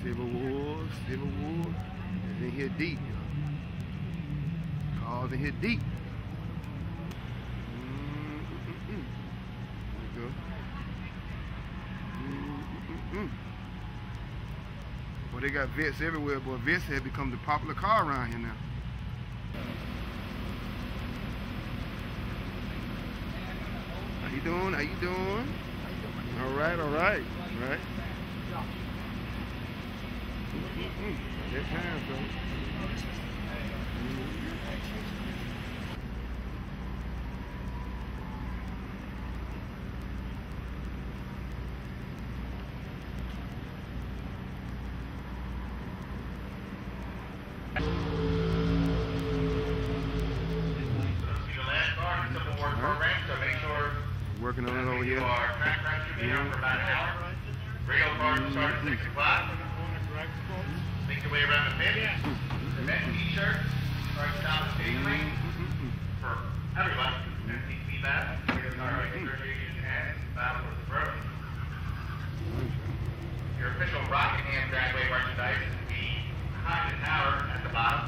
Civil War. Is in here deep, y'all. Cars in here deep. There we go. Well, they got vets everywhere, but vets have become the popular car around here now. How you doing? How you doing? All right, all right, all right. That time, so. Working on it over here. For about an hour. Radial cars will start at 6 o'clock. Make your way around the pit. Event t-shirts. Starts down the stage lane. For everybody. FTC back. Association and Battle for the Broken. Your official rocket hand dragway merchandise is behind the tower at the bottom.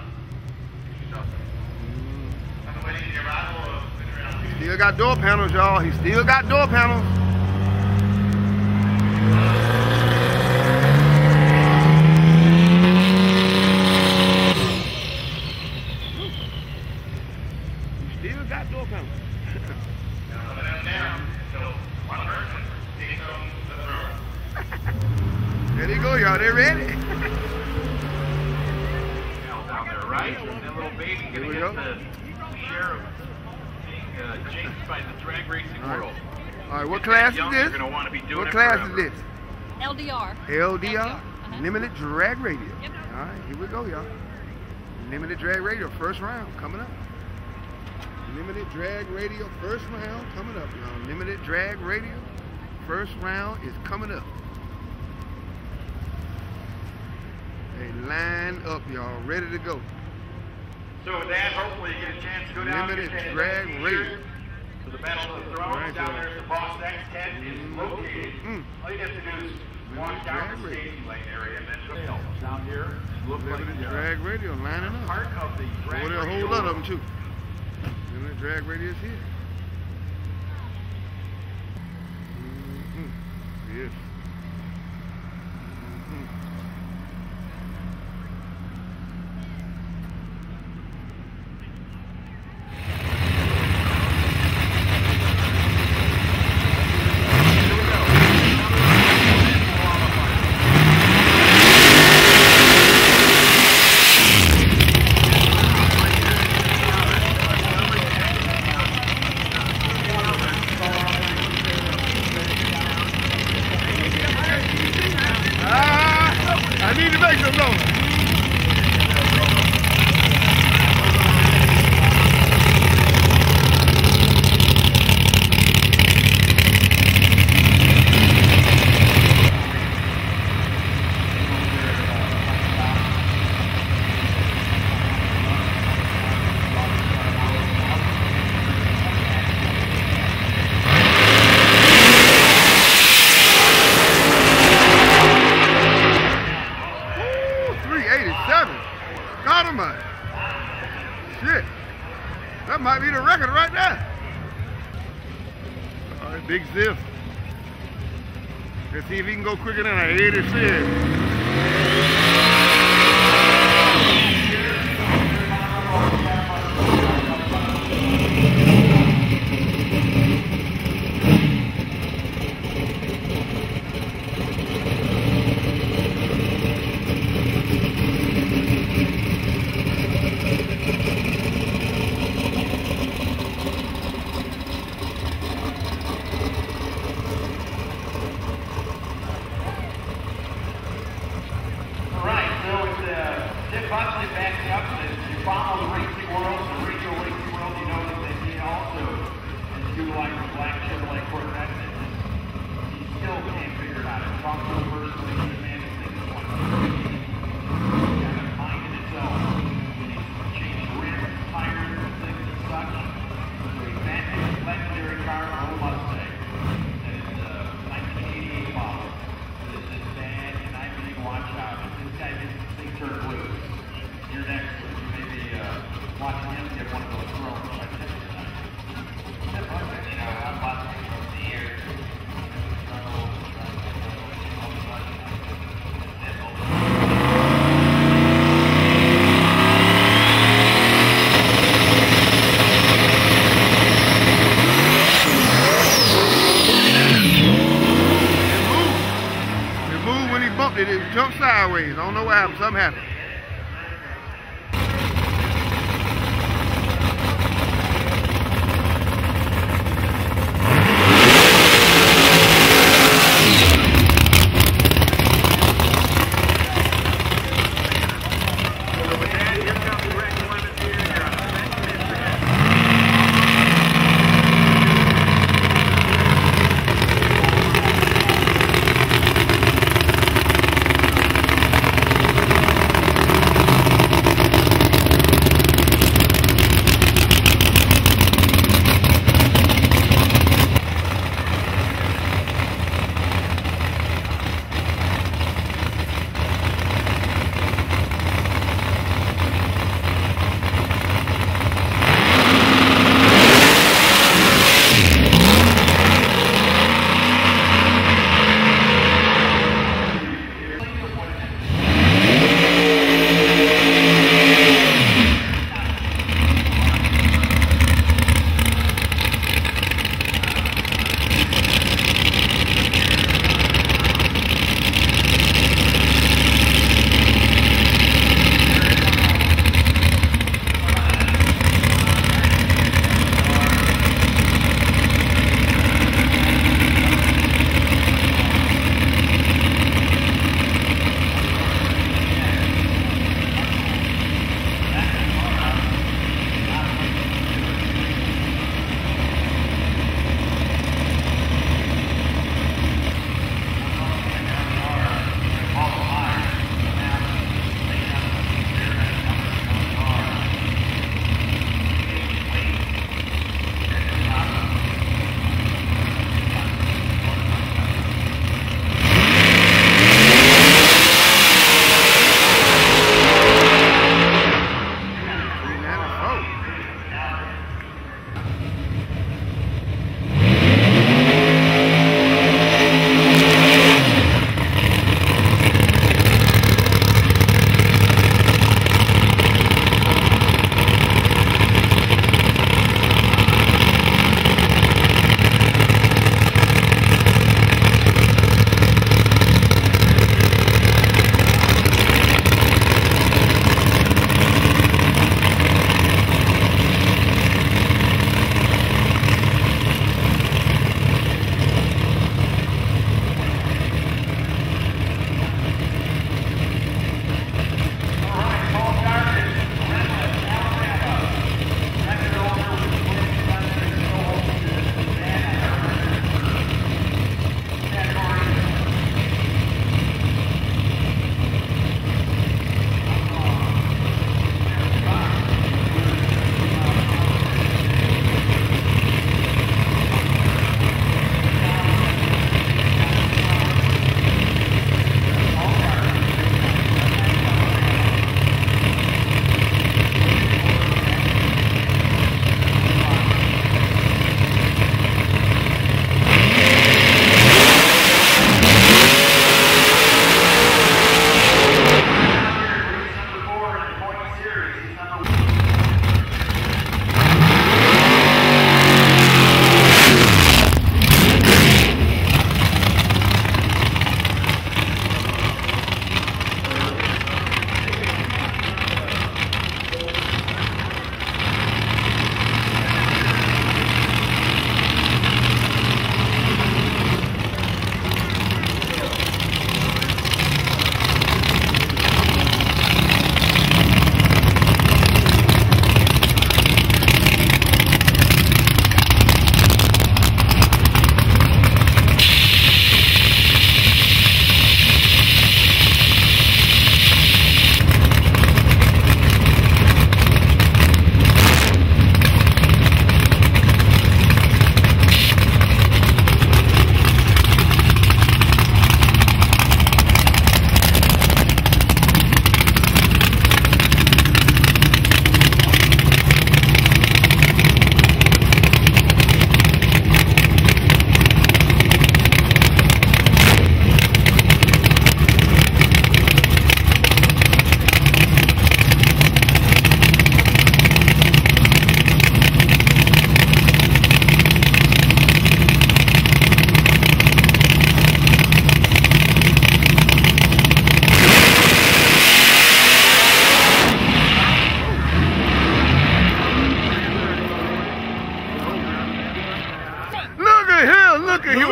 On the way to the arrival of Still got door panels, y'all. He still got door panels. He still got door panels. There they go, y'all. They ready? Down there, right? That little baby gonna get the share of changed by the drag racing world. All right, what class is this? What class is this? LDR. LDR? Limited Drag Radio. Yep. All right, here we go, y'all. Limited Drag Radio, first round, coming up. Limited Drag Radio, first round, coming up, y'all. Limited Drag Radio, first round is coming up. They line up, y'all, ready to go. So with that, hopefully you get a chance to go down Limited Drag Radio. For the Battle of the Thrones, down there at the Boss X tent is located. All you have to do is walk down the staging lane area and then go down here. Look like Limited Drag Radio, lining up. Part of the drag Over there, a whole lot of them too. Limited Drag Radio is here. Yes. I need to make some noise. Dynamite. Shit. That might be the record right there. All right, Big Ziff. Let's see if he can go quicker than a 86. Constantly backing up, and if you follow the racing world, the radio racing world, you know that he also is utilizing the black Chevrolet Corvette. He still can't figure it out. I've talked to him personally, he's a man who thinks it's one of he's got a mind in his own. He's changed rims, tires, and things and such. So he's that legendary car, an old Mustang. That is 1988 model. This is bad, and I really watch out. watching him get one of those throws. Like this is nice. You know, I'm watching him over the years. It jumped sideways. I don't know what happened. Something happened.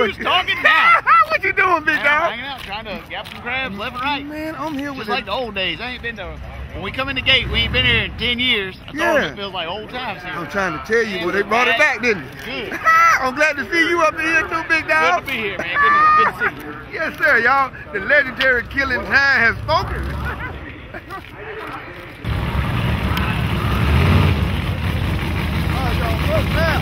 Who's talking now? What you doing, big Man, dog? hanging out, trying to gap some crabs left and right. Man, I'm here with Just like the old days. I ain't been to. When we come in the gate, we ain't been here in 10 years. I told him it feels like old times here. I'm trying to tell you, well, they brought it back, didn't they? Good. I'm glad to see you up in here too, big dog. Good to be here, man. Good to see you. Yes, sir, y'all. The legendary Killing Time has spoken. All right, y'all, look now.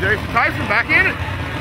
Jason Tyson back in it.